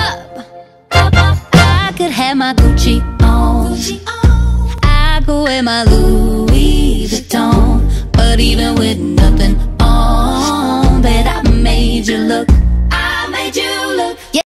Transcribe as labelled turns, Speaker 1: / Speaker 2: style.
Speaker 1: I could have my Gucci on, I could wear my Louis Vuitton, but even with nothing on, bet I made you look